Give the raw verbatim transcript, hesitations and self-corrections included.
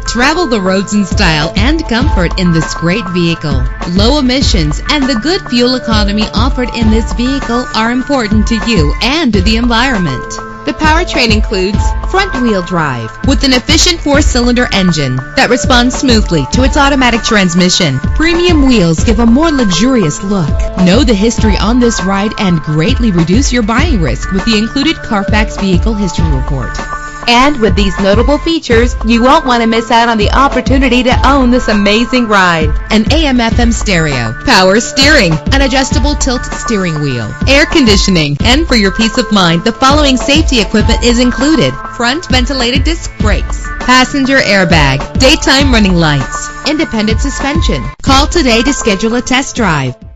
Travel the roads in style and comfort in this great vehicle. Low emissions and the good fuel economy offered in this vehicle are important to you and to the environment. The powertrain includes front-wheel drive with an efficient four-cylinder engine that responds smoothly to its automatic transmission. Premium wheels give a more luxurious look. Know the history on this ride and greatly reduce your buying risk with the included Carfax Vehicle History Report. And with these notable features, you won't want to miss out on the opportunity to own this amazing ride. An A M F M stereo, power steering, an adjustable tilt steering wheel, air conditioning, and for your peace of mind, the following safety equipment is included: front ventilated disc brakes, passenger airbag, daytime running lights, independent suspension. Call today to schedule a test drive.